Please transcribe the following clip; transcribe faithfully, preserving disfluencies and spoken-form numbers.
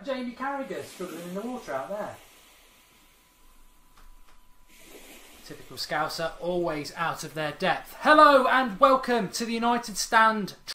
at Jamie Carragher struggling in the water out there. Typical Scouser, always out of their depth. Hello and welcome to the United Stand